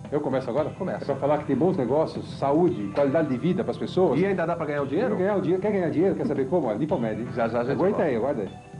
Eu começo agora? Começa. É para falar que tem bons negócios, saúde, qualidade de vida para as pessoas. E ainda dá para ganhar o dinheiro? Quer ganhar o dinheiro, quer ganhar dinheiro, quer saber como? Olha, Lipomed. Já, já, já. Aguenta aí, aguarda aí.